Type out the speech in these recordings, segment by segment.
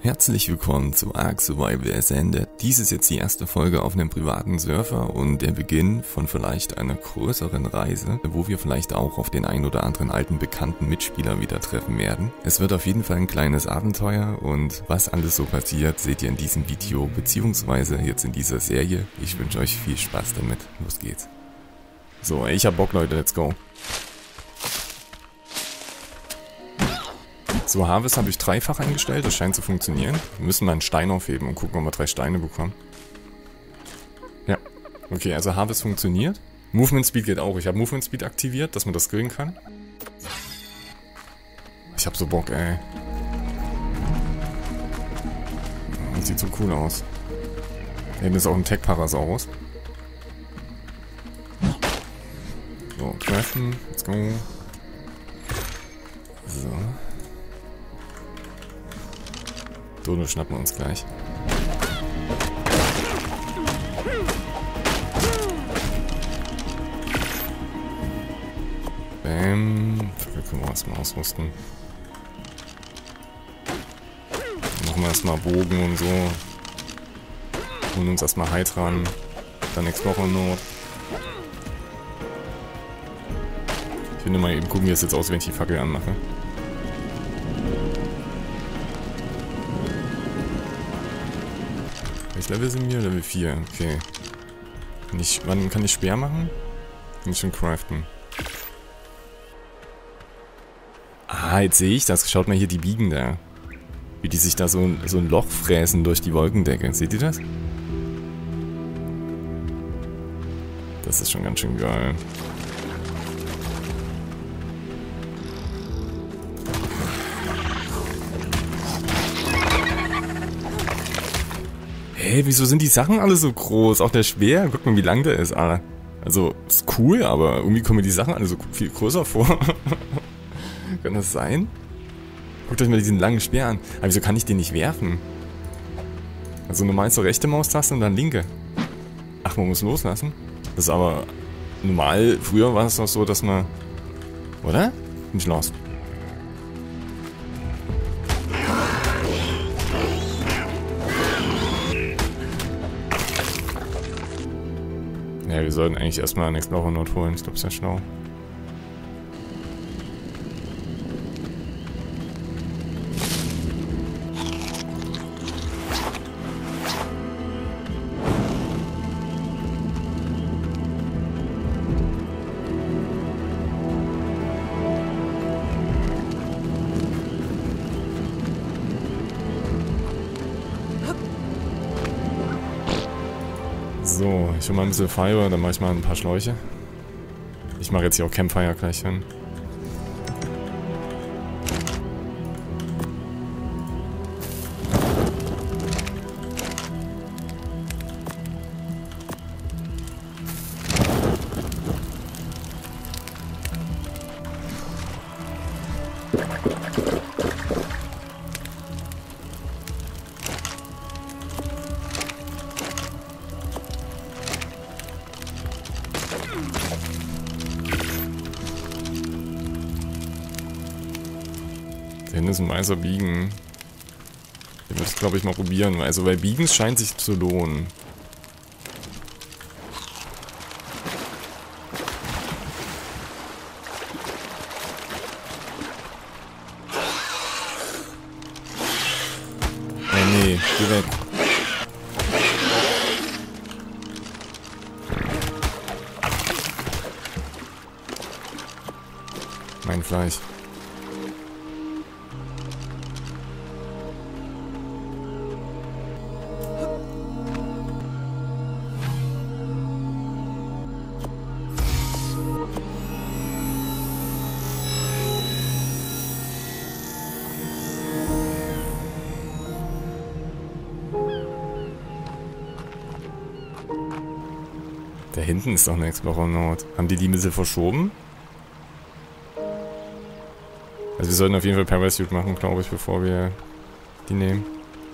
Herzlich willkommen zu Ark Survival Ascended. Dies ist jetzt die erste Folge auf einem privaten Server und der Beginn von vielleicht einer größeren Reise, wo wir vielleicht auch auf den ein oder anderen alten bekannten Mitspieler wieder treffen werden. Es wird auf jeden Fall ein kleines Abenteuer und was alles so passiert, seht ihr in diesem Video beziehungsweise jetzt in dieser Serie. Ich wünsche euch viel Spaß damit. Los geht's. So, ich hab Bock, Leute, let's go. So, Harvest habe ich dreifach eingestellt, das scheint zu funktionieren. Wir müssen mal einen Stein aufheben und gucken, ob wir 3 Steine bekommen. Ja, okay, also Harvest funktioniert. Movement Speed geht auch. Ich habe Movement Speed aktiviert, dass man das skillen kann. Ich habe so Bock, ey. Das sieht so cool aus. Da hinten ist auch ein Tech-Parasaurus. So, craften, let's go. So. Dodo schnappen wir uns gleich. Bäm. Da können wir erstmal ausrüsten. Dann machen wir erstmal Bogen und so. Holen uns erstmal Heitran. Dann Explorer Nord. Ich will nur mal eben gucken, wie es jetzt aussieht, wenn ich die Fackel anmache. Welches Level sind wir? Level 4, okay. Wann kann ich Speer machen? Kann ich schon craften. Ah, jetzt sehe ich das. Schaut mal hier die Biegen da. Wie die sich da so ein Loch fräsen durch die Wolkendecke. Seht ihr das? Das ist schon ganz schön geil. Hey, wieso sind die Sachen alle so groß? Auch der Speer? Guck mal, wie lang der ist, Alter. Also, ist cool, aber irgendwie kommen mir die Sachen alle so viel größer vor. Kann das sein? Guckt euch mal diesen langen Speer an. Aber wieso kann ich den nicht werfen? Also normal zur rechte Maustaste und dann linke. Ach, man muss loslassen? Das ist aber normal. Früher war es doch so, dass man... Oder? Bin ich lost. Ja, wir sollten eigentlich erstmal einen Explorer Nord holen. Ich glaube, ist ja schlau. So, ich hole mal ein bisschen Fire, dann mache ich mal ein paar Schläuche. Ich mache jetzt hier auch Campfire gleich hin. Da hinten ist ein weißer Biegen. Den würde ich, glaube ich, mal probieren. Also, weil Biegens scheint sich zu lohnen. Nee, geh weg. Mein Fleisch. Da hinten ist doch eine Explorer Nord. Haben die ein bisschen verschoben? Also wir sollten auf jeden Fall Parachute machen, glaube ich, bevor wir die nehmen.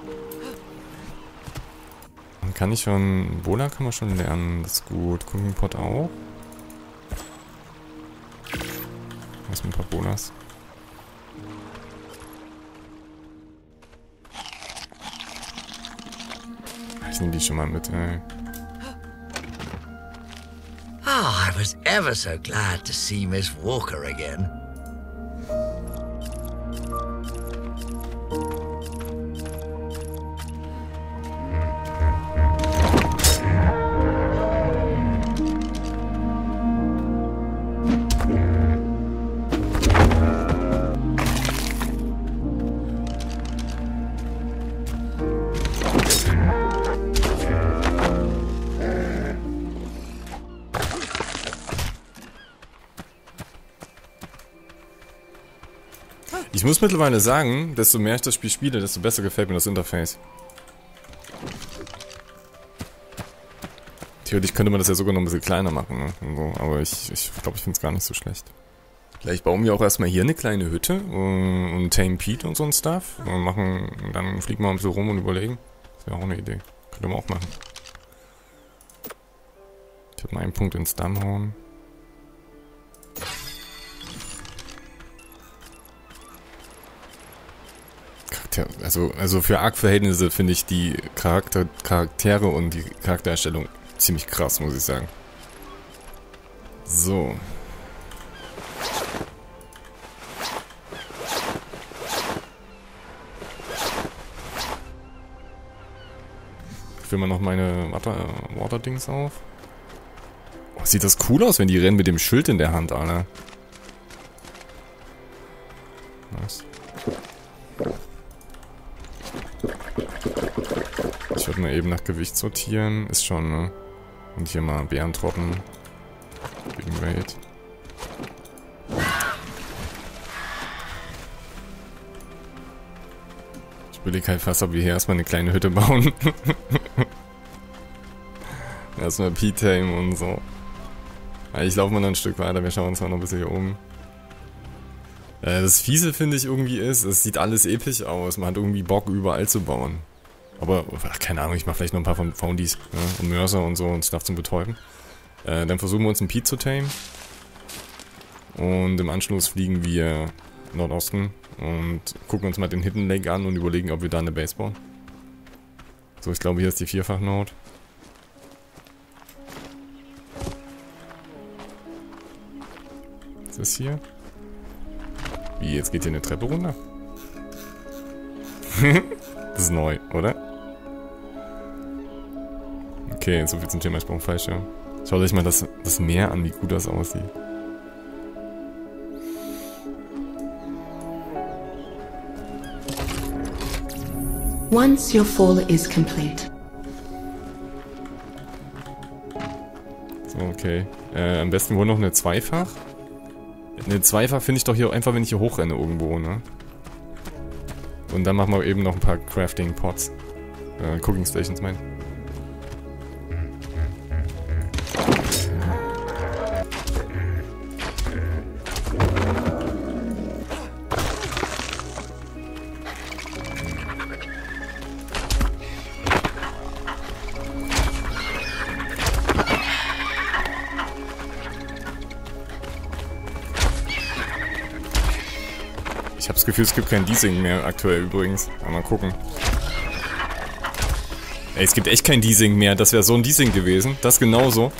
Und kann ich schon... Bola kann man schon lernen, das ist gut. Cooking Pot auch. Was mit ein paar Bolas. Ich nehme die schon mal mit, ey. Ah, I was ever so glad to see Miss Walker again. Ich muss mittlerweile sagen, desto mehr ich das Spiel spiele, desto besser gefällt mir das Interface. Theoretisch könnte man das ja sogar noch ein bisschen kleiner machen, ne? So, aber ich glaube, ich finde es gar nicht so schlecht. Vielleicht bauen wir auch erstmal hier eine kleine Hütte und Tame Pete und so ein Stuff. Und dann fliegen wir ein bisschen rum und überlegen. Das wäre auch eine Idee. Könnte man auch machen. Ich habe mal einen Punkt ins Dammhorn. Also für Arc-Verhältnisse finde ich die Charaktere und die Charaktererstellung ziemlich krass, muss ich sagen. So. Ich fülle mal noch meine Water-Dings auf. Oh, sieht das cool aus, wenn die rennen mit dem Schild in der Hand, Alter. Nice. Ich würde mal eben nach Gewicht sortieren. Ist schon, ne? Und hier mal Bärentrotten. Wegen Raid. Ich überlege halt fast, ob wir hier erstmal eine kleine Hütte bauen. Erstmal P-Tame und so. Ich laufe mal noch ein Stück weiter. Wir schauen uns mal noch ein bisschen hier oben. Das Fiese, finde ich, irgendwie ist, es sieht alles episch aus. Man hat irgendwie Bock, überall zu bauen. Aber, ach, keine Ahnung, ich mache vielleicht noch ein paar von Foundies, ja, und Mörser und so und Stuff zum Betäuben. Dann versuchen wir uns einen Pete zu tamen. Und im Anschluss fliegen wir Nordosten und gucken uns mal den Hidden Lake an und überlegen, ob wir da eine Base bauen. So, ich glaube, hier ist die Vierfach-Node. Was ist hier? Wie, jetzt geht hier eine Treppe runter? Das ist neu, oder? Okay, so viel zum Thema Sprungfallschirm. Schaut euch mal das Meer an, wie gut das aussieht. Once your fall is complete. So, okay. Am besten wohl noch eine Zweifach. Eine Zweifach finde ich doch hier einfach, wenn ich hier hochrenne irgendwo, ne? Und dann machen wir eben noch ein paar Crafting Pots. Cooking Stations, mein. Ich habe das Gefühl, es gibt kein Desync mehr aktuell übrigens. Mal gucken. Ey, es gibt echt kein Desync mehr. Das wäre so ein Desync gewesen. Das genauso.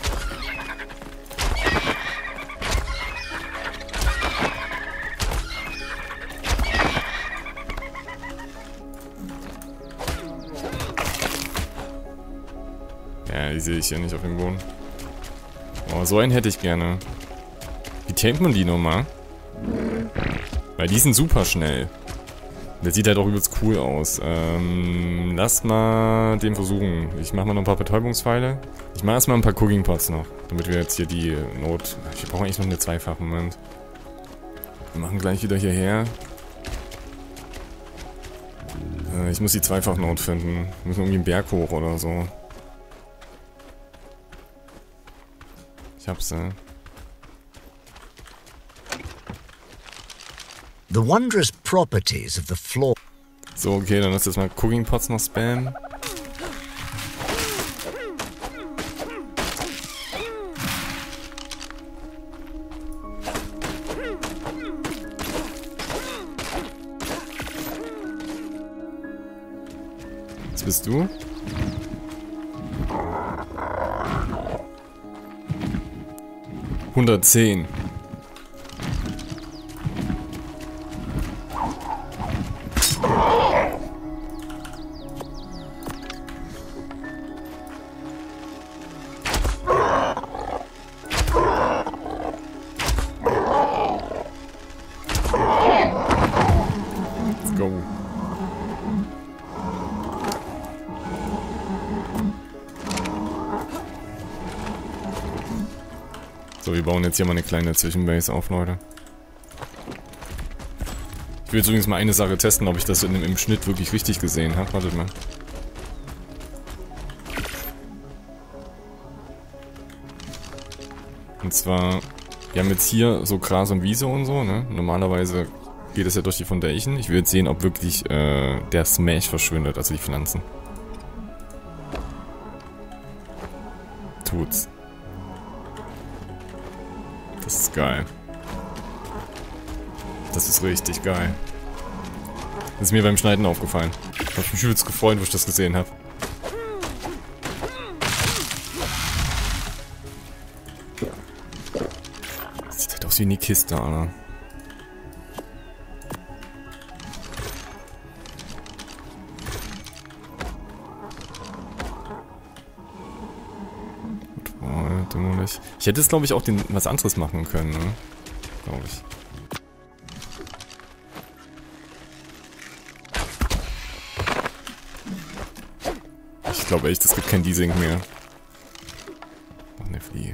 Ja, die sehe ich hier nicht auf dem Boden. Oh, so einen hätte ich gerne. Wie tamet man die nochmal? Weil die sind super schnell. Der sieht halt auch übelst cool aus. Lass mal den versuchen. Ich mache mal noch ein paar Betäubungspfeile. Ich mache erstmal ein paar Cooking Pots noch. Damit wir jetzt hier die Not... Ich brauche eigentlich noch eine zweifache, Moment. Wir machen gleich wieder hierher. Ich muss die Zweifach-Not finden. Wir müssen irgendwie einen Berg hoch oder so. Ich hab's, The wondrous properties of the floor. So, okay, dann lass jetzt mal Cooking Pots noch spammen. Was bist du? 110. Let's go. So, wir bauen jetzt hier mal eine kleine Zwischenbase auf, Leute. Ich will jetzt übrigens mal eine Sache testen, ob ich das im Schnitt wirklich richtig gesehen habe. Wartet mal. Und zwar, wir haben jetzt hier so Gras und Wiese und so, ne? Normalerweise geht es ja durch die Foundation. Ich will jetzt sehen, ob wirklich der Smash verschwindet, also die Pflanzen. Tut's. Das ist geil. Das ist richtig geil. Das ist mir beim Schneiden aufgefallen. Ich hab mich übelst gefreut, wo ich das gesehen habe. Das sieht halt aus wie eine Kiste, Alter. Ich hätte es, glaube ich, auch was anderes machen können, ne? Glaube ich. Ich glaube echt, es gibt kein Desync mehr. Noch eine Fliege.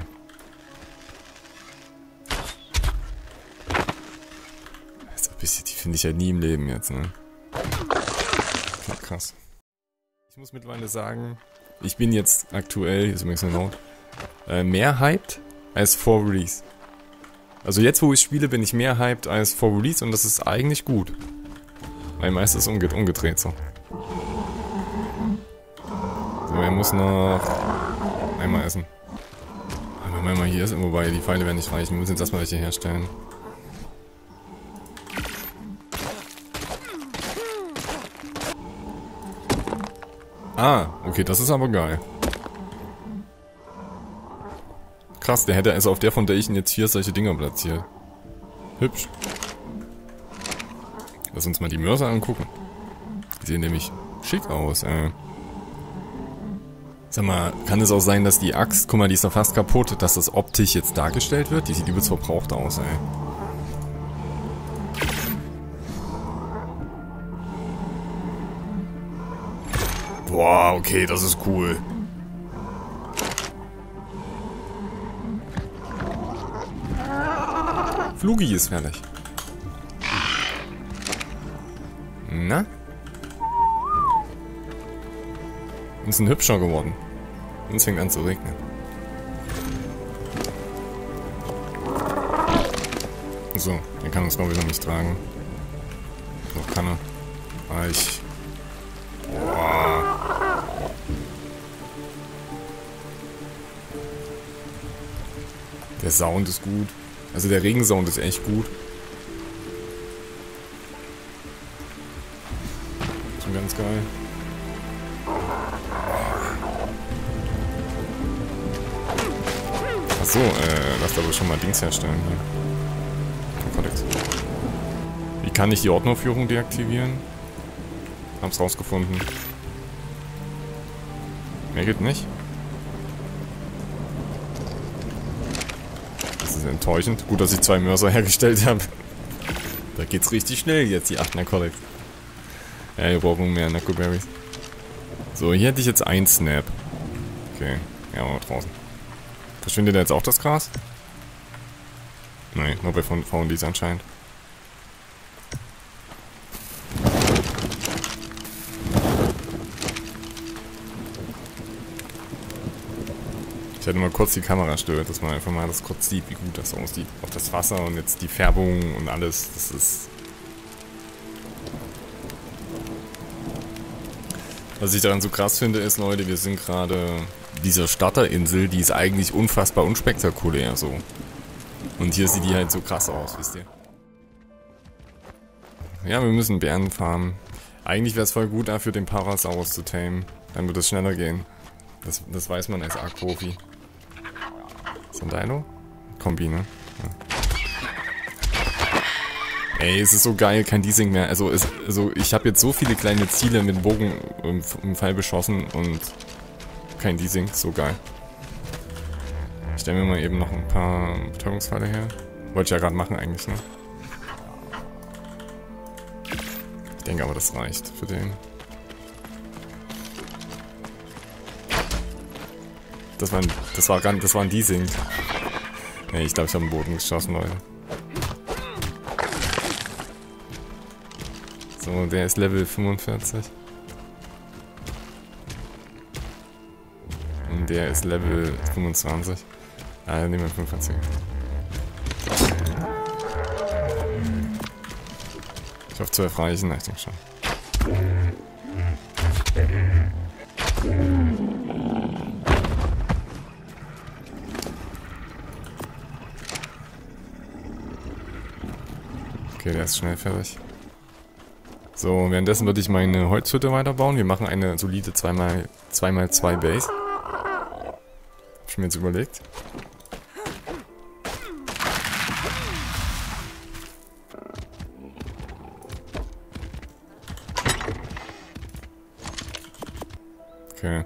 Also ein bisschen, die finde ich ja nie im Leben jetzt, ne? Okay, krass. Ich muss mittlerweile sagen, ich bin jetzt aktuell, hier ist übrigens eine Note, mehr hyped als vor Release. Also jetzt, wo ich spiele, bin ich mehr hyped als vor Release und das ist eigentlich gut. Weil meistens ist es umgedreht so. So, er muss noch einmal essen. Aber wenn man hier ist, wobei die Pfeile werden nicht reichen. Wir müssen jetzt erstmal welche herstellen. Ah, okay, das ist aber geil. Krass, der hätte also auf der Foundation jetzt 4 solche Dinger platziert. Hübsch. Lass uns mal die Mörser angucken. Die sehen nämlich schick aus, ey. Sag mal, kann es auch sein, dass die Axt, guck mal, die ist doch fast kaputt, dass das optisch jetzt dargestellt wird? Die sieht übelst verbraucht aus, ey. Boah, okay, das ist cool. Flugi ist fertig. Na? Und ist ein hübscher geworden. Und es fängt an zu regnen. So, den kann uns glaube ich noch nicht tragen. So, kann er. Aber ich... Boah. Der Sound ist gut. Also der Regensound ist echt gut. Schon ganz geil. Achso, lass aber schon mal Dings herstellen hier. Wie kann ich die Ordnerführung deaktivieren? Hab's rausgefunden. Mehr geht nicht. Das ist enttäuschend. Gut, dass ich 2 Mörser hergestellt habe. Da geht's richtig schnell jetzt, die 8 Narcotics. Ja, wir brauchen mehr Narcoberries. So, hier hätte ich jetzt 1 Snap. Okay, ja, mal draußen. Verschwindet da jetzt auch das Gras? Nein, nur bei Foundies anscheinend. Ich hätte mal kurz die Kamera stört, dass man einfach mal das kurz sieht, wie gut das aussieht. Auch das Wasser und jetzt die Färbung und alles, das ist... Was ich daran so krass finde ist, Leute, wir sind gerade... Diese Starterinsel, die ist eigentlich unfassbar unspektakulär so. Und hier sieht die halt so krass aus, wisst ihr. Ja, wir müssen Bären farmen. Eigentlich wäre es voll gut dafür, den Parasaurus zu tamen. Dann wird es schneller gehen. Das weiß man als Arc-Profi. Ist ein Dino? Kombi, ne? Ja. Ey, es ist so geil, kein Desync mehr. Also ich habe jetzt so viele kleine Ziele mit dem Bogen im Pfeil beschossen und kein Desync, so geil. Ich stelle mir mal eben noch ein paar Betäubungspfeile her. Wollte ich ja gerade machen eigentlich, ne? Ich denke aber, das reicht für den. Das war ein Desync. Nee, ich glaube, ich habe den Boden geschossen, Leute. So, der ist Level 45. Und der ist Level 25. Ah, dann nehmen wir 45. Ich hoffe 12 reichen, ich denke schon. Okay, der ist schnell fertig. So, währenddessen würde ich meine Holzhütte weiterbauen. Wir machen eine solide 2x2 Base. Hab ich mir jetzt überlegt. Okay.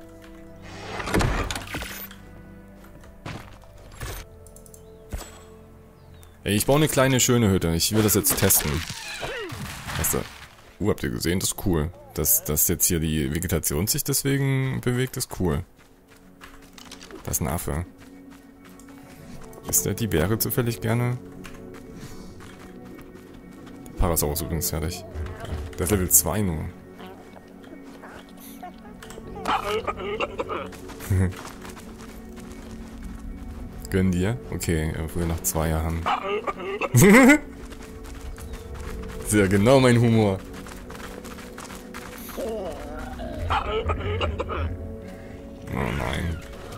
Ey, ich baue eine kleine schöne Hütte. Ich will das jetzt testen. Weißt du? Habt ihr gesehen? Das ist cool. Dass jetzt hier die Vegetation sich deswegen bewegt, ist cool. Das ist ein Affe. Ist der die Bäre zufällig gerne? Der Parasaurus übrigens fertig. Der ist Level 2 nur. Gönn dir? Okay, obwohl wir noch 2 haben. Ist ja genau mein Humor. Oh nein.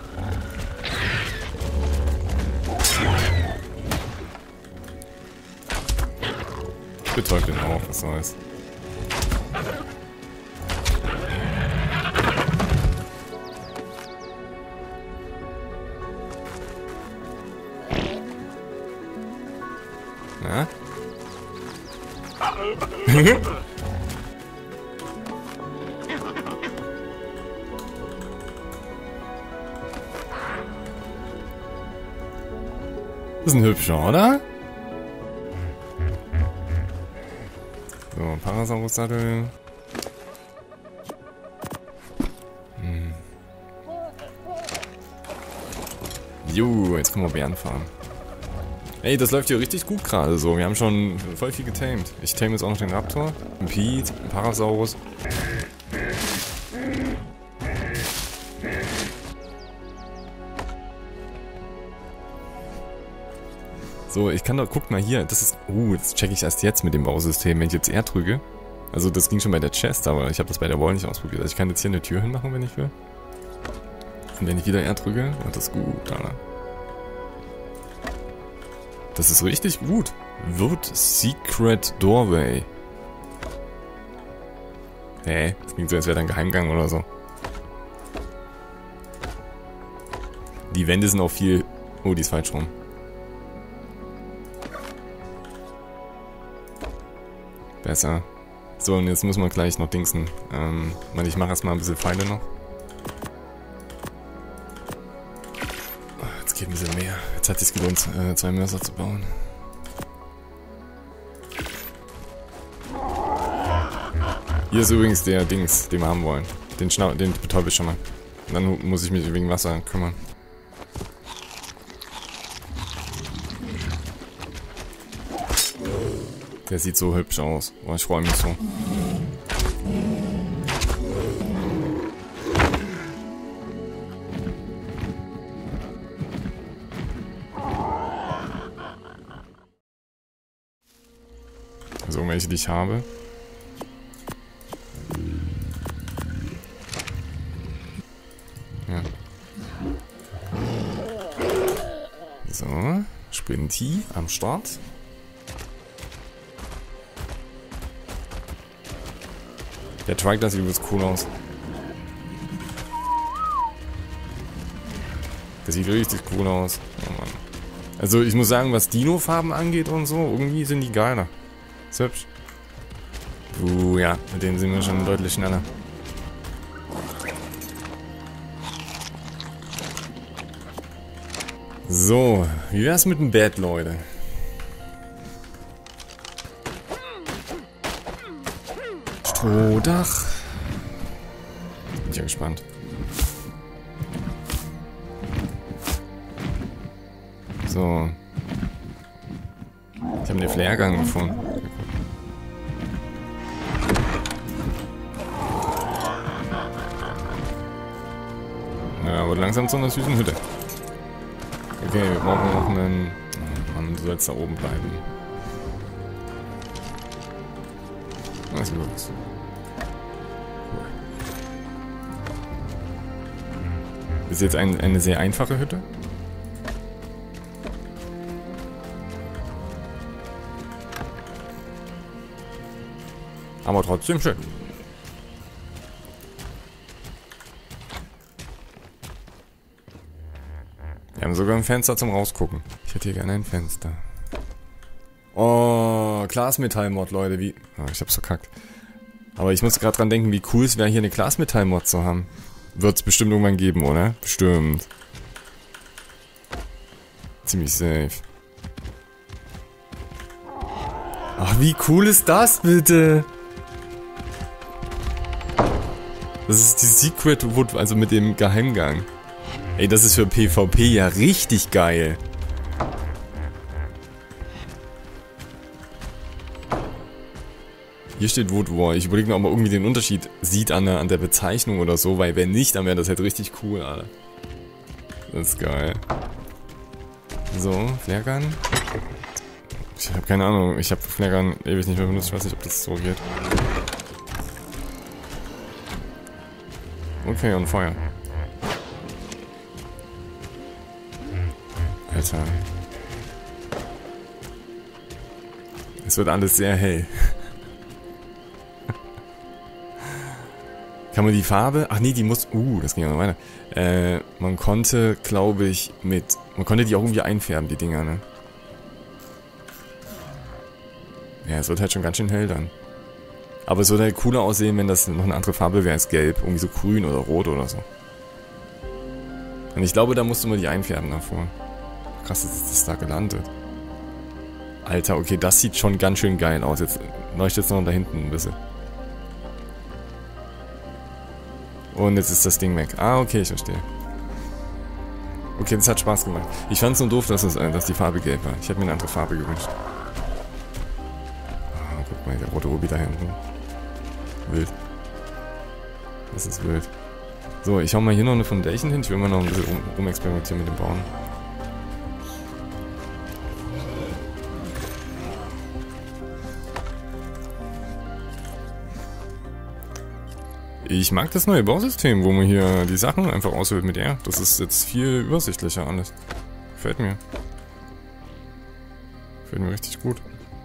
Ich betäub den auch, was soll's. Na? Das ist ein hübscher, oder? So, Parasaurus-Sattel. Jo, jetzt können wir Bären fahren. Ey, das läuft hier richtig gut gerade so. Wir haben schon voll viel getamed. Ich tame jetzt auch noch den Raptor, einen Pete, einen Parasaurus. So, ich kann doch, guck mal hier, das ist, das checke ich erst jetzt mit dem Bausystem, wenn ich jetzt R drücke. Also das ging schon bei der Chest, aber ich habe das bei der Wall nicht ausprobiert. Also ich kann jetzt hier eine Tür hinmachen, wenn ich will. Und wenn ich wieder R drücke, wird das gut, Alter. Das ist richtig gut. Wird Secret Doorway. Hä? Das klingt so, als wäre da ein Geheimgang oder so. Die Wände sind auch viel... Oh, die ist falsch rum. Besser. So, und jetzt müssen wir gleich noch dingsen. Ich mache erstmal ein bisschen Pfeile noch. Jetzt geht ein bisschen mehr. Jetzt hat es sich gelohnt, 2 Mörser zu bauen. Hier ist übrigens der Dings, den wir haben wollen. Den betäube ich schon mal. Und dann muss ich mich wegen Wasser kümmern. Der sieht so hübsch aus. Oh, ich freue mich so. Also welche, die ich habe. Ja. So, Sprinti am Start. Der Trike, das sieht übelst cool aus. Der sieht richtig cool aus. Oh Mann. Also ich muss sagen, was Dino-Farben angeht und so, irgendwie sind die geiler. Ist hübsch. Ja, mit denen sind wir schon deutlich schneller. So, wie wär's mit dem Bett, Leute? Strohdach. Bin ich ja gespannt. So. Ich habe den Flaregang gefunden. Ja, aber langsam zu einer süßen Hütte. Okay, wir brauchen noch einen... Mann, du sollst da oben bleiben. Was ist los? Das ist jetzt eine sehr einfache Hütte. Aber trotzdem schön. Wir haben sogar ein Fenster zum Rausgucken. Ich hätte hier gerne ein Fenster. Oh, Glasmetall-Mod, Leute, wie... Oh, ich hab's verkackt. Aber ich muss gerade dran denken, wie cool es wäre, hier eine Glasmetall-Mod zu haben. Wird es bestimmt irgendwann geben, oder? Bestimmt. Ziemlich safe. Ach, wie cool ist das bitte? Das ist die Secret Wood, also mit dem Geheimgang. Ey, das ist für PvP ja richtig geil. Hier steht Wood War. Ich überlege mir, ob man irgendwie den Unterschied sieht an der Bezeichnung oder so, weil wenn nicht, dann wäre das halt richtig cool, Alter. Das ist geil. So, Flaregun. Ich habe keine Ahnung, ich habe Flaregun ewig nicht mehr benutzt, ich weiß nicht, ob das so geht. Okay, und Feuer. Alter. Es wird alles sehr hell. Kann man die Farbe... Ach nee, die muss... das ging ja noch weiter. Man konnte, glaube ich, man konnte die auch irgendwie einfärben, die Dinger, ne? Ja, es wird halt schon ganz schön hell dann. Aber es würde halt cooler aussehen, wenn das noch eine andere Farbe wäre als gelb. Irgendwie so grün oder rot oder so. Und ich glaube, da musste man die einfärben davor. Krass, ist das da gelandet. Alter, okay, das sieht schon ganz schön geil aus. Jetzt leuchtet es noch da hinten ein bisschen. Und jetzt ist das Ding weg. Ah, okay, ich verstehe. Okay, das hat Spaß gemacht. Ich fand es nur doof, dass die Farbe gelb war. Ich hätte mir eine andere Farbe gewünscht. Ah, guck mal, der rote Ruby da hinten. Wild. Das ist wild. So, ich hau mal hier noch eine Foundation hin. Ich will mal noch ein bisschen rumexperimentieren mit dem Bauen. Ich mag das neue Bausystem, wo man hier die Sachen einfach auswählt mit R. Das ist jetzt viel übersichtlicher alles. Gefällt mir. Gefällt mir richtig gut.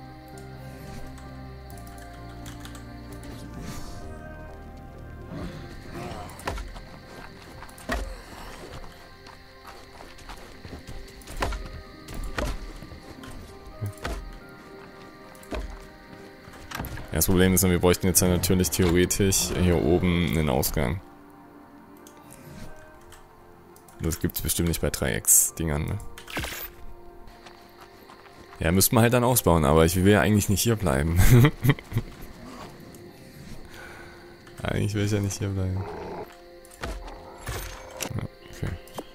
Das Problem ist, wir bräuchten jetzt natürlich theoretisch hier oben einen Ausgang. Das gibt es bestimmt nicht bei 3X-Dingern, ne? Ja, müsste man halt dann ausbauen, aber ich will ja eigentlich nicht hier bleiben. Eigentlich will ich ja nicht hier bleiben. Ja, okay.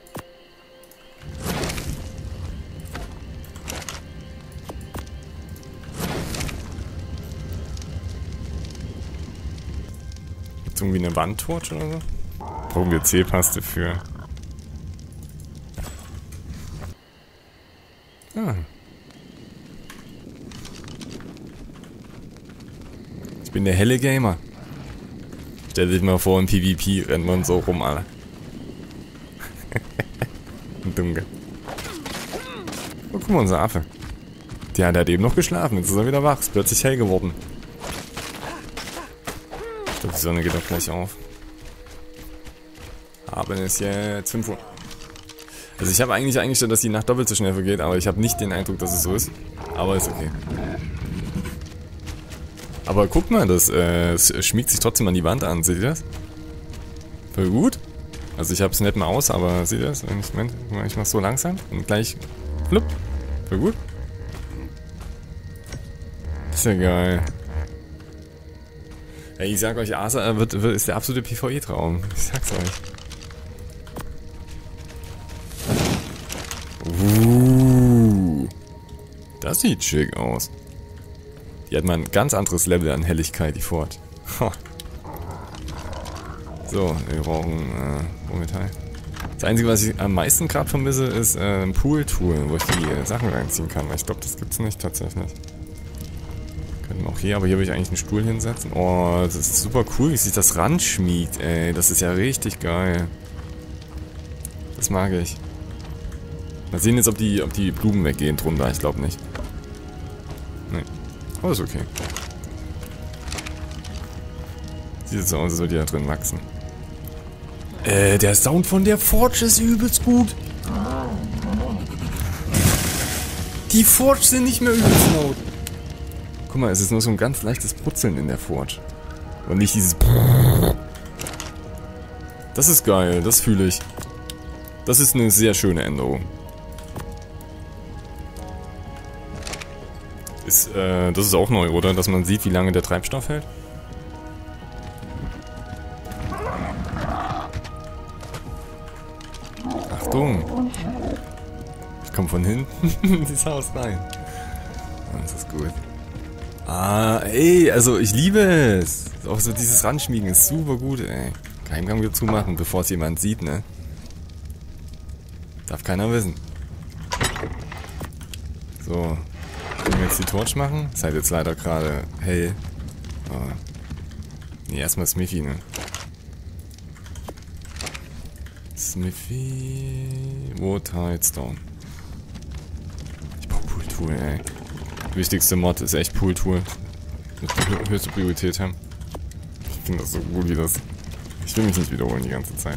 Irgendwie eine Wandtorch oder so? Brauchen wir C-Paste für. Ah. Ich bin der helle Gamer. Stell dich mal vor, im PvP rennt man so rum, Alter. Dunkel. Oh, guck mal, unser Affe. Der hat eben noch geschlafen, jetzt ist er wieder wach, ist plötzlich hell geworden. Ich glaube, die Sonne geht doch gleich auf. Haben es jetzt 5 Uhr. Also ich habe eigentlich eingestellt, dass die Nacht doppelt so schnell vergeht, aber ich habe nicht den Eindruck, dass es so ist. Aber ist okay. Aber guck mal, das schmiegt sich trotzdem an die Wand an. Seht ihr das? Voll gut. Also ich habe es nicht mal aus, aber seht ihr das? Ich mache so langsam und gleich flupp. Voll gut. Ist ja geil. Ey, ich sag euch, Asa ist der absolute PvE-Traum. Ich sag's euch. Das sieht schick aus. Die hat mal ein ganz anderes Level an Helligkeit, die Fort. So, wir brauchen Metall. Das Einzige, was ich am meisten gerade vermisse, ist ein Pool-Tool, wo ich die Sachen reinziehen kann. Weil ich glaube, das gibt's nicht tatsächlich. Könnten wir auch hier, aber hier will ich eigentlich einen Stuhl hinsetzen. Oh, das ist super cool, wie sich das ranschmiegt, ey. Das ist ja richtig geil. Das mag ich. Mal sehen jetzt, ob die Blumen weggehen drunter. Ich glaube nicht. Nee. Aber ist okay. Sieht so aus, als würde die da drin wachsen. Der Sound von der Forge ist übelst gut. Die Forge sind nicht mehr übelst laut. Guck mal, es ist nur so ein ganz leichtes Brutzeln in der Forge. Und nicht dieses... Das ist geil, das fühle ich. Das ist eine sehr schöne Änderung. Das ist auch neu, oder? Dass man sieht, wie lange der Treibstoff hält. Achtung! Ich komme von hinten in dieses Haus rein. Das ist gut. Ah, ey, also ich liebe es. Auch so dieses Ranschmiegen ist super gut, ey. Geheimgang wieder zumachen, bevor es jemand sieht, ne? Darf keiner wissen. So. Können wir jetzt die Torch machen? Ist halt jetzt leider gerade hell. Oh. Nee, erstmal Smithy, ne? Smithy... Wood Hidestone. Ich brauch Pool-Tool, ey. Wichtigste Mod ist echt Pool-Tool. Muss die höchste Priorität haben. Ich finde das so gut wie das. Ich will mich nicht wiederholen die ganze Zeit.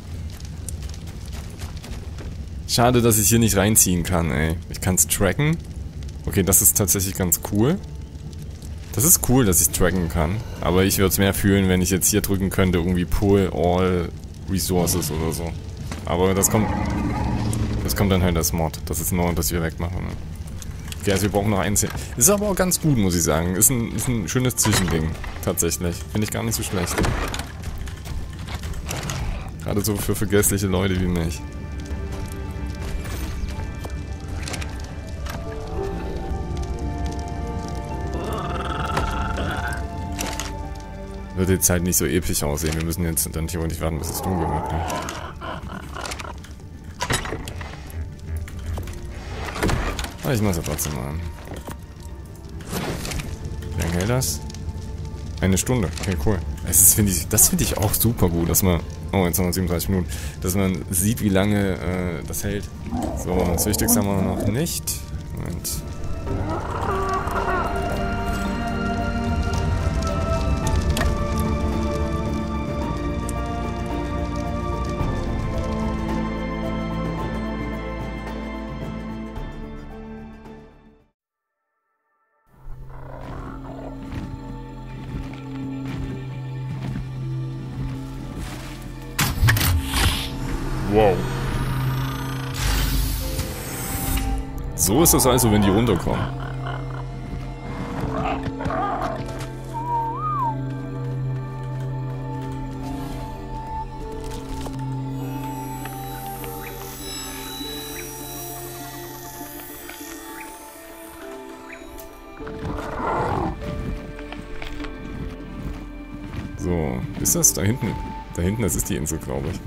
Schade, dass ich hier nicht reinziehen kann, ey. Ich kann es tracken. Okay, das ist tatsächlich ganz cool. Das ist cool, dass ich tracken kann. Aber ich würde es mehr fühlen, wenn ich jetzt hier drücken könnte, irgendwie Pull All Resources oder so. Aber das kommt dann halt als Mod. Das ist nur, dass wir wegmachen. Ne? Okay, also wir brauchen noch einen. Ist aber auch ganz gut, muss ich sagen. Ist ein schönes Zwischending. Tatsächlich. Finde ich gar nicht so schlecht. Gerade so für vergessliche Leute wie mich. Wird jetzt halt nicht so episch aussehen. Wir müssen jetzt dann theoretisch warten, bis es dunkel wird. Ne? Aber ich mach's ja trotzdem mal an. Wie lange hält das? 1 Stunde. Okay, cool. Das finde ich auch super gut, dass man... Oh, jetzt haben wir 37 Minuten. Dass man sieht, wie lange das hält. So, das Wichtigste haben wir noch nicht. Moment. Wow. So ist das also, wenn die runterkommen. So, ist das da hinten? Da hinten, das ist die Insel, glaube ich.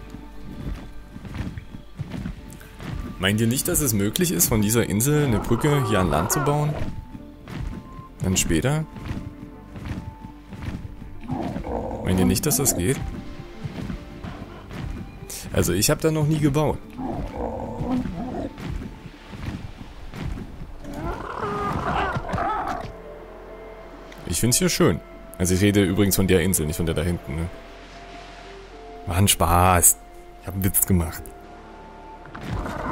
Meint ihr nicht, dass es möglich ist, von dieser Insel eine Brücke hier an Land zu bauen? Dann später? Meint ihr nicht, dass das geht? Also ich habe da noch nie gebaut. Ich finde es hier schön. Also ich rede übrigens von der Insel, nicht von der da hinten. Ne? War ein Spaß. Ich habe einen Witz gemacht.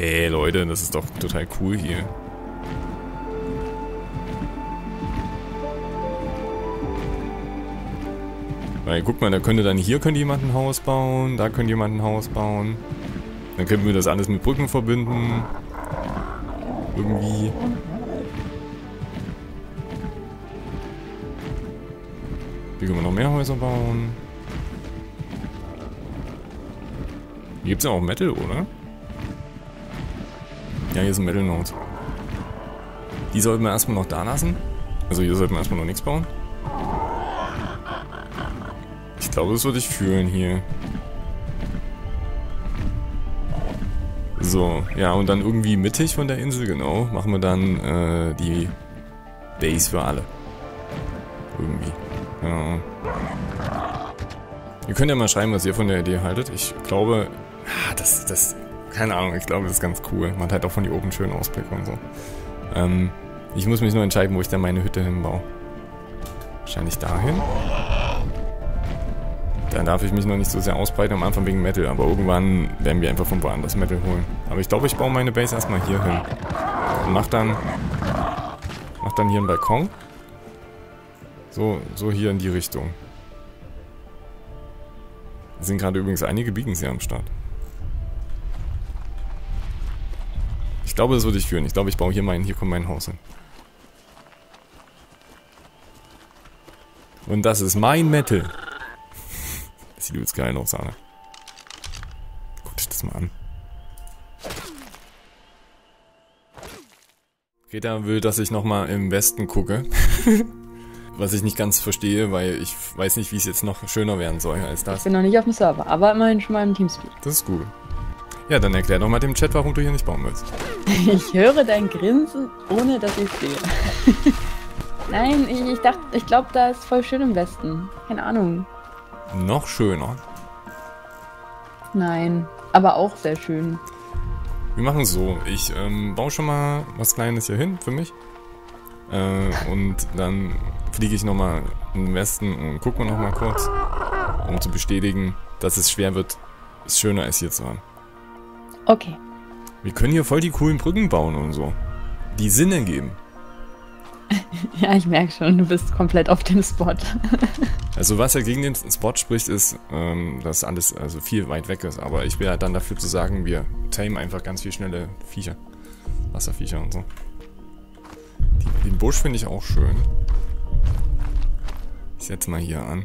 Hey Leute, das ist doch total cool hier. Weil, guck mal, da könnte dann hier jemand ein Haus bauen, da könnte jemand ein Haus bauen. Dann könnten wir das alles mit Brücken verbinden. Irgendwie. Hier können wir noch mehr Häuser bauen. Hier gibt es ja auch Metal, oder? Ja, hier sind Metal Nodes. Die sollten wir erstmal noch da lassen. Also hier sollten wir erstmal noch nichts bauen. Ich glaube, das würde ich fühlen hier. So, ja, und dann irgendwie mittig von der Insel, genau, machen wir dann die Base für alle. Irgendwie. Ja. Ihr könnt ja mal schreiben, was ihr von der Idee haltet. Ich glaube, keine Ahnung, ich glaube, das ist ganz cool. Man hat halt auch von hier oben einen schönen Ausblick und so. Ich muss mich nur entscheiden, wo ich dann meine Hütte hinbaue. Wahrscheinlich dahin. Dann darf ich mich noch nicht so sehr ausbreiten, am Anfang wegen Metal, aber irgendwann werden wir einfach von woanders Metal holen. Aber ich glaube, ich baue meine Base erstmal hier hin. Und mach dann hier einen Balkon. So hier in die Richtung. Es sind gerade übrigens einige Beacons hier am Start. Ich glaube, das würde ich führen. Ich glaube, ich baue hier kommt mein Haus hin. Und das ist mein Metal. Das sieht übelst geil aus, Anna. Guck dich das mal an. Greta will, dass ich nochmal im Westen gucke. Was ich nicht ganz verstehe, weil ich weiß nicht, wie es jetzt noch schöner werden soll als das. Ich bin noch nicht auf dem Server, aber immerhin schon mal im Teamspeak. Das ist gut. Ja, dann erklär doch mal dem Chat, warum du hier nicht bauen willst. Ich höre dein Grinsen, ohne dass ich sehe. Nein, ich glaube, da ist voll schön im Westen. Keine Ahnung. Noch schöner. Nein, aber auch sehr schön. Wir machen es so. Ich baue schon mal was Kleines hier hin für mich. Und dann fliege ich nochmal in den Westen und gucke nochmal kurz, um zu bestätigen, dass es schwer wird, es schöner ist hier zu haben. Okay. Wir können hier voll die coolen Brücken bauen und so. Die Sinn ergeben. Ja, ich merke schon, du bist komplett auf dem Spot. Also was ja gegen den Spot spricht, ist, dass alles also viel weit weg ist. Aber ich wäre halt dann dafür zu sagen, wir tamen einfach ganz viel schnelle Viecher. Wasserviecher und so. Den Busch finde ich auch schön. Ich setze mal hier an.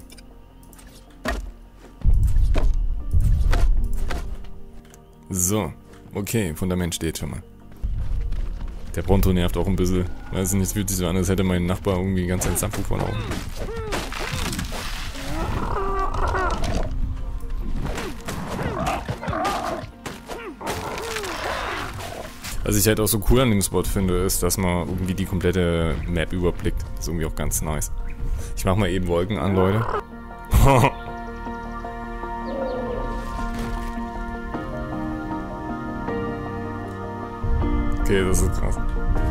So, okay, Fundament steht schon mal. Der Bronto nervt auch ein bisschen. Weiß nicht, es fühlt sich so an, als hätte mein Nachbar irgendwie die ganze Zeit Dampf vor Augen. Was ich halt auch so cool an dem Spot finde, ist, dass man irgendwie die komplette Map überblickt. Das ist irgendwie auch ganz nice. Ich mach mal eben Wolken an, Leute. Okay, das ist krass.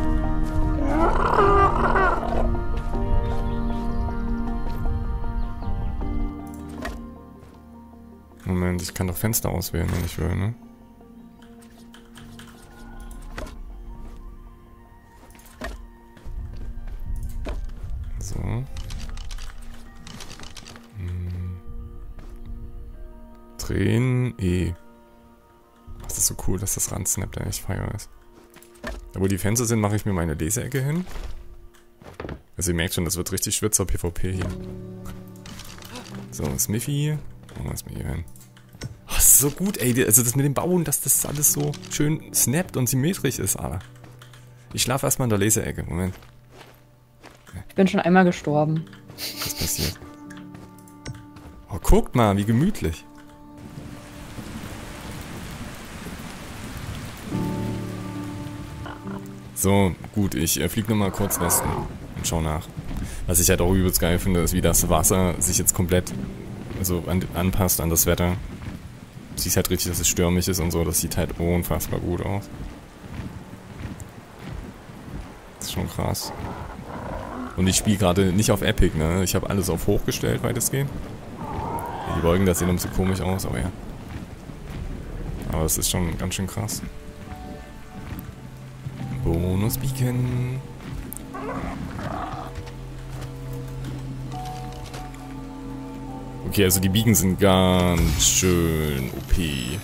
Moment, ich kann doch Fenster auswählen, wenn ich will, ne? So. Drehen, E. Das ist so cool, dass das Randsnap da echt feier ist. Da wo die Fenster sind, mache ich mir meine Laserecke hin. Also ihr merkt schon, das wird richtig Schwitzer PvP hier. So, Smithy. Machen wir erstmal hier hin. Oh, das ist so gut, ey. Also das mit dem Bauen, dass das alles so schön snappt und symmetrisch ist, Alter. Ich schlafe erstmal in der Laserecke. Moment. Ich bin schon einmal gestorben. Was passiert? Oh, guckt mal, wie gemütlich. So, gut, ich fliege nochmal kurz Westen und schau nach. Was ich halt auch übelst geil finde, ist, wie das Wasser sich jetzt komplett anpasst an das Wetter. Du siehst halt richtig, dass es stürmisch ist und so, das sieht halt unfassbar gut aus. Das ist schon krass. Und ich spiele gerade nicht auf Epic, ne? Ich habe alles auf hoch gestellt, weitestgehend. Die Wolken, das sehen ein bisschen komisch aus, aber ja. Aber es ist schon ganz schön krass. Bonus-Beacon. Okay, also die Beacons sind ganz schön OP.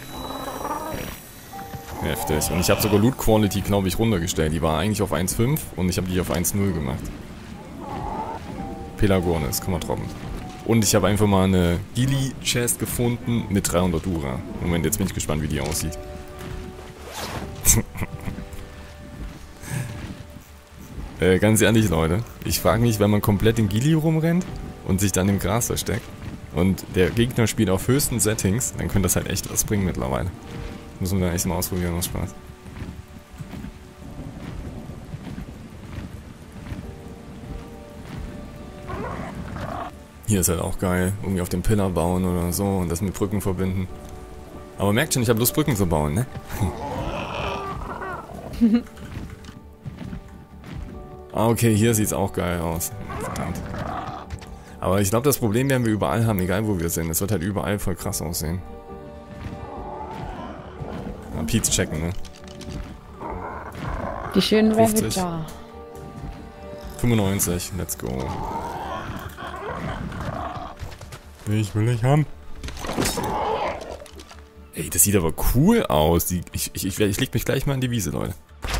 Heftig. Und ich habe sogar Loot Quality, glaube ich, runtergestellt. Die war eigentlich auf 1.5 und ich habe die auf 1.0 gemacht. Pelagornis, kann man droppen. Und ich habe einfach mal eine Gilly-Chest gefunden mit 300 Dura. Moment, jetzt bin ich gespannt, wie die aussieht. Ganz ehrlich, Leute. Ich frage mich, wenn man komplett in Gilly rumrennt und sich dann im Gras versteckt und der Gegner spielt auf höchsten Settings, dann könnte das halt echt was bringen mittlerweile. Müssen wir dann echt mal ausprobieren, was Spaß. Hier ist halt auch geil. Irgendwie auf dem Pillar bauen oder so und das mit Brücken verbinden. Aber merkt schon, ich habe Lust, Brücken zu bauen, ne? Ah, okay, hier sieht's auch geil aus. Verdammt. Aber ich glaube, das Problem werden wir überall haben, egal wo wir sind. Es wird halt überall voll krass aussehen. Pete's checken, ne? Die schönen 50. Ravager. 95, let's go. Ich will nicht haben. Ey, das sieht aber cool aus. Ich leg mich gleich mal in die Wiese, Leute.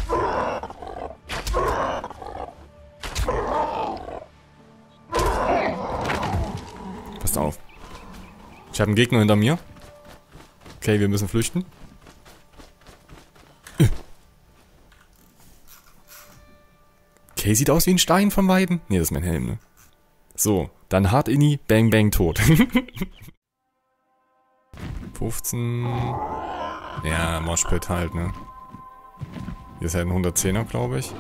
Passt auf. Ich habe einen Gegner hinter mir. Okay, wir müssen flüchten. Okay, sieht aus wie ein Stein von Weitem. Ne, das ist mein Helm, ne? So, dann hart inni, bang bang tot. 15. Ja, Moshpit halt, ne? Hier ist halt ein 110er, glaube ich.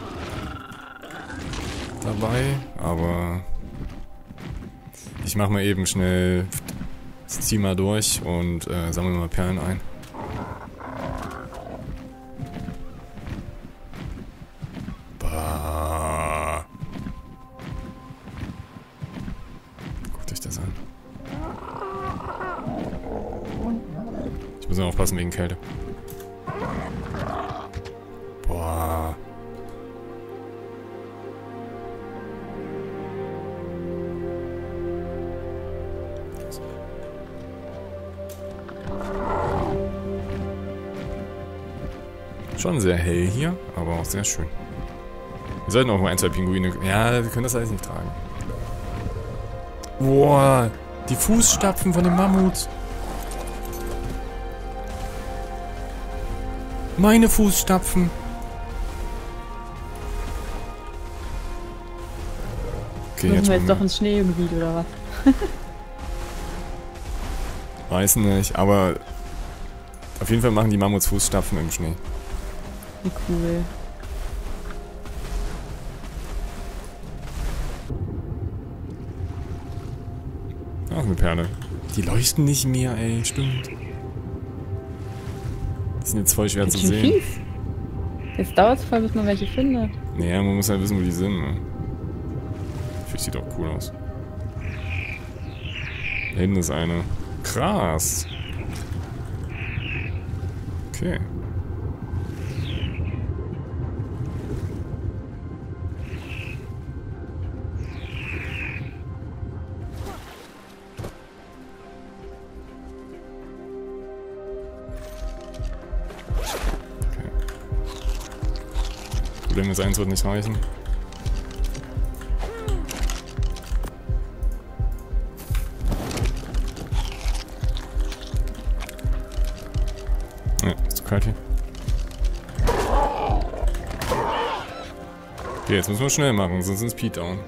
Dabei, aber ich mach mal eben schnell, zieh mal durch und sammle mal Perlen ein. Bah. Guckt euch das an. Ich muss aufpassen wegen Kälte. Boah. Schon sehr hell hier, aber auch sehr schön. Wir sollten auch mal ein, zwei Pinguine... Ja, wir können das alles nicht tragen. Boah, die Fußstapfen von den Mammuts. Meine Fußstapfen. Okay, Müssen wir jetzt doch ins Schneegebiet oder was? Weiß nicht, aber auf jeden Fall machen die Mammuts Fußstapfen im Schnee. Wie cool. Ach, eine Perle. Die leuchten nicht mehr, ey, stimmt. Die sind jetzt voll schwer zu sehen. Fies. Jetzt dauert es voll, bis man welche findet. Naja, man muss halt wissen, wo die sind, ne? Fisch sieht auch cool aus. Da hinten ist eine. Krass. Okay. Problem ist, eins wird nicht reichen. Ja, ist zu kalt hier. Okay, jetzt müssen wir schnell machen, sonst ist Pete down.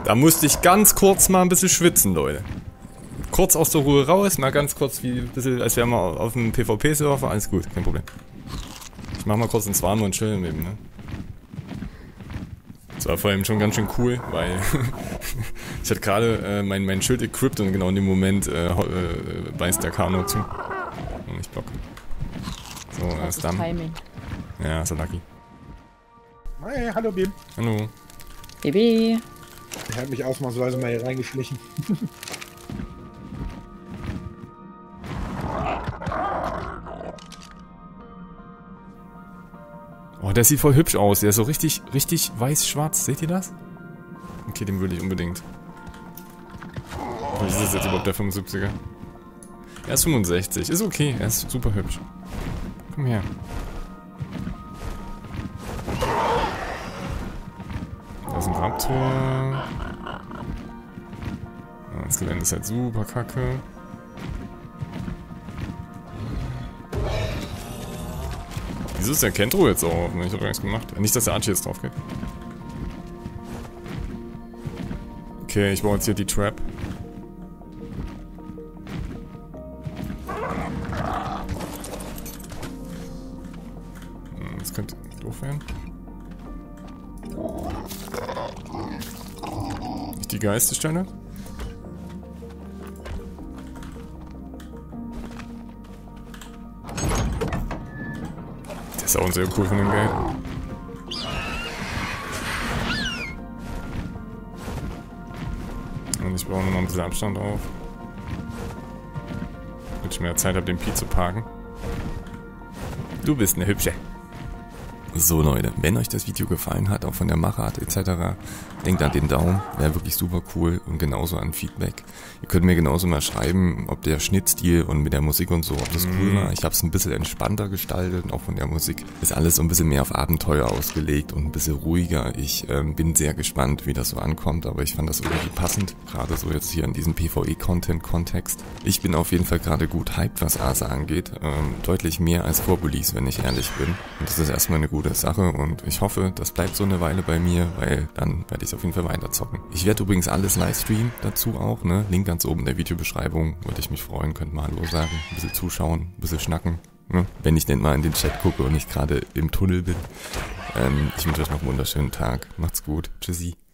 Da musste ich ganz kurz mal ein bisschen schwitzen, Leute. Kurz aus der Ruhe raus, mal ganz kurz, wie ein bisschen, als wären wir auf dem PvP-Server. Alles gut, kein Problem. Ich mach mal kurz ins Warme und chillen eben, ne? Das war vor allem schon ganz schön cool, weil ich hatte gerade mein Schild equipped und genau in dem Moment beißt der Kano zu. Und ich block. So, Das ist dann. Timing. Ja, ist ja lucky. Hey, hallo Bim. Hallo. Baby. Ich habe mich ausnahmsweise mal hier reingeschlichen. Oh, der sieht voll hübsch aus. Der ist so richtig weiß-schwarz. Seht ihr das? Okay, den will ich unbedingt. Wie ist das jetzt überhaupt der 75er? Er ist 65. Ist okay. Er ist super hübsch. Komm her. Da ist ein Raptor. Das Gelände ist halt super kacke. Wieso ist der Kentro jetzt auf? Ich hab gar nichts gemacht. Nicht, dass der Archie jetzt drauf geht. Okay, ich baue jetzt hier die Trap. Das könnte doof werden. Nicht die geilste Stelle. Das ist auch sehr cool von dem Geld. Und ich baue nur noch ein bisschen Abstand auf. Damit ich mehr Zeit habe, den Pi zu parken. Du bist eine Hübsche. So Leute, wenn euch das Video gefallen hat, auch von der Machart etc., denkt an den Daumen, wäre wirklich super cool und genauso an Feedback. Ihr könnt mir genauso mal schreiben, ob der Schnittstil und mit der Musik und so, ob das cool war. Ich habe es ein bisschen entspannter gestaltet und auch von der Musik ist alles so ein bisschen mehr auf Abenteuer ausgelegt und ein bisschen ruhiger. Ich bin sehr gespannt, wie das so ankommt, aber ich fand das irgendwie passend, gerade so jetzt hier in diesem PvE-Content-Kontext. Ich bin auf jeden Fall gerade gut hyped, was Asa angeht, deutlich mehr als vor Release, wenn ich ehrlich bin. Und das ist erstmal eine gute Sache und ich hoffe, das bleibt so eine Weile bei mir, weil dann werde ich es auf jeden Fall weiter zocken. Ich werde übrigens alles livestreamen dazu auch, ne? Link ganz oben in der Videobeschreibung, würde ich mich freuen, könnt mal Hallo sagen, ein bisschen zuschauen, ein bisschen schnacken, ne? Wenn ich denn mal in den Chat gucke und nicht gerade im Tunnel bin. Ich wünsche euch noch einen wunderschönen Tag, macht's gut, tschüssi.